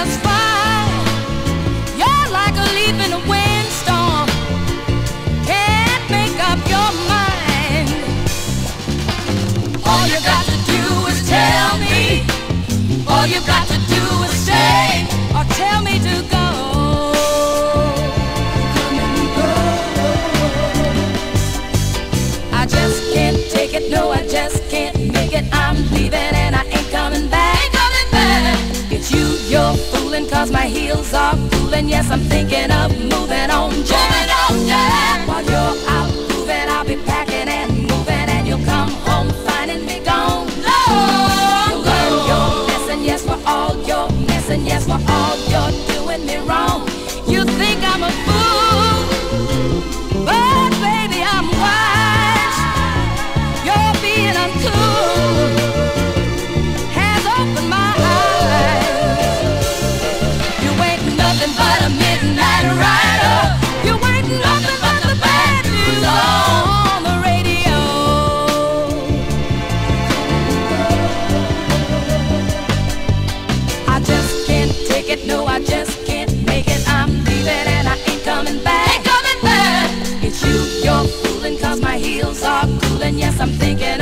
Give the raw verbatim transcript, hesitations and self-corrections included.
just fine. You're like a leaf in a windstorm, can't make up your mind. All you got to do is tell me, all you got to do is say, or tell me to go. Come and go. I just can't take it, no, I just can't make it. I'm leaving and I ain't coming back. Ain't coming back. It's you, you're fooling, cause my heels are cooling. Yes, I'm thinking of moving on, Jack. Moving on, Jack. While you're out moving, I'll be packing and moving, and you'll come home finding me gone. Long gone. You're messing, yes, for all you're messing, yes, for all you're doing me wrong. You think I'm a fool, but baby, I'm wise. You're being uncool, has opened my eyes. You ain't nothing but a midnight rider. You ain't nothing but the bad news on the radio. I just can't take it, no, I just can't make it. I'm leaving and I ain't coming back. Ain't coming back. It's you, you're fooling, cause my heels are cooling. Yes, I'm thinking